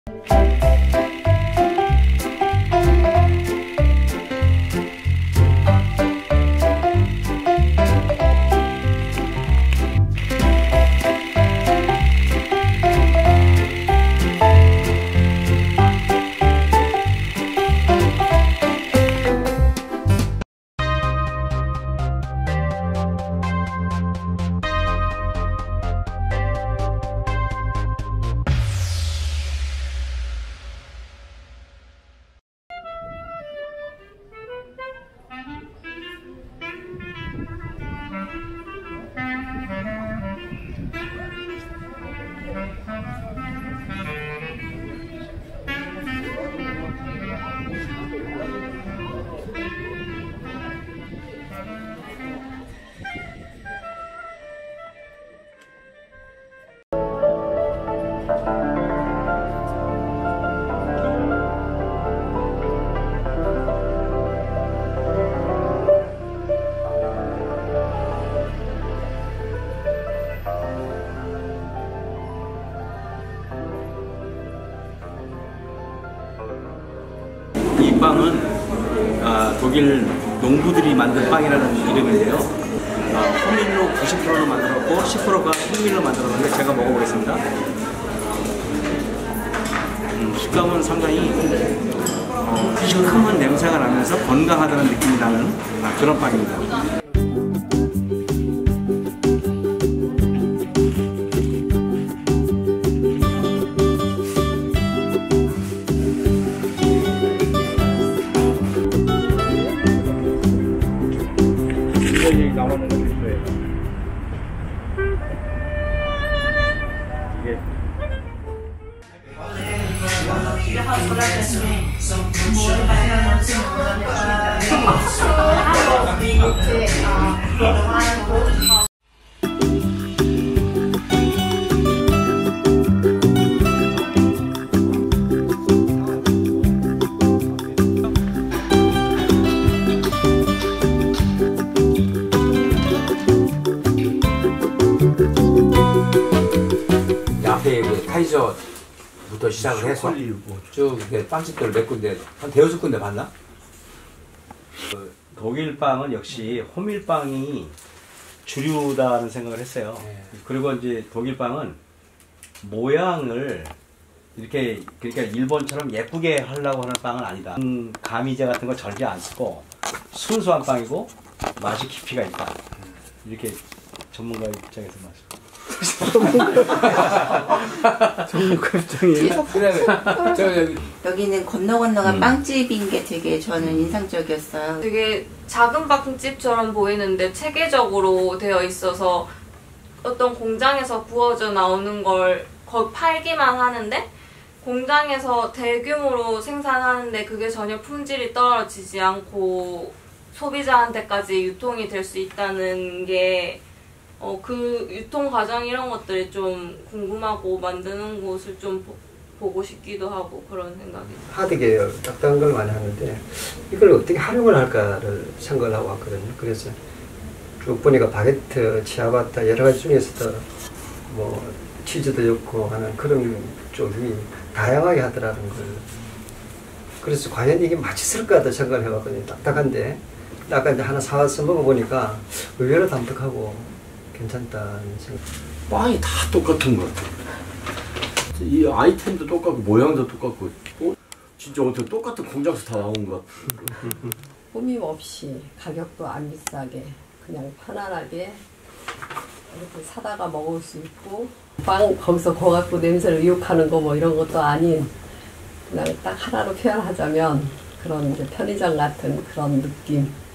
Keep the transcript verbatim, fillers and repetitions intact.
이 빵은 아, 독일 농부들이 만든 빵이라는 이름인데요. 아, 호밀로 구십 퍼센트로 만들었고 십 퍼센트가 생밀로 만들었는데 제가 먹어보겠습니다. 음, 식감은 상당히 어, 시큼한 냄새가 나면서 건강하다는 느낌이 나는 아, 그런 빵입니다. 얘기 나오는 건 있어요. 이게 앞에 그 카이저부터 시작을 해서 쭉 이렇게 빵집들 몇 군데, 한 대여섯 군데 봤나? 그 독일 빵은 역시 호밀빵이 주류다는 생각을 했어요. 네. 그리고 이제 독일 빵은 모양을 이렇게 그러니까 일본처럼 예쁘게 하려고 하는 빵은 아니다. 음, 가미제 같은 거 절대 안 쓰고 순수한 빵이고 맛이 깊이가 있다. 이렇게 전문가 입장에서 말씀. 전문가 입장이에요? 그래, 여기는 건너 건너가 음. 빵집인 게 되게 저는 인상적이었어요. 되게 작은 빵집처럼 보이는데 체계적으로 되어 있어서 어떤 공장에서 구워져 나오는 걸 거 팔기만 하는데 공장에서 대규모로 생산하는데 그게 전혀 품질이 떨어지지 않고 소비자한테까지 유통이 될 수 있다는 게 어, 그 유통 과정 이런 것들이 좀 궁금하고 만드는 곳을 좀 보, 보고 싶기도 하고 그런 생각이 들어요. 하드 계열 딱딱한 걸 많이 하는데 이걸 어떻게 활용을 할까를 생각을 하고 왔거든요. 그래서 쭉 보니까 바게트, 치아바타 여러 가지 중에서도 뭐 치즈도 넣고 하는 그런 쪽이 다양하게 하더라는 걸. 그래서 과연 이게 맛있을까 하다 생각을 해봤거든요. 딱딱한데 아까 이제 하나 사와서 먹어보니까 의외로 담백하고 괜찮다는 생각. 빵이 다 똑같은 것 같아. 이 아이템도 똑같고 모양도 똑같고 어? 진짜 어떻게 똑같은 공장에서 다 나온 것 같아. 꾸밈 없이 가격도 안 비싸게 그냥 편안하게 이렇게 사다가 먹을 수 있고 빵 거기서 거 갖고 냄새를 의욕하는 거 뭐 이런 것도 아닌 그냥 딱 하나로 표현하자면 그런 이제 편의점 같은 그런 느낌.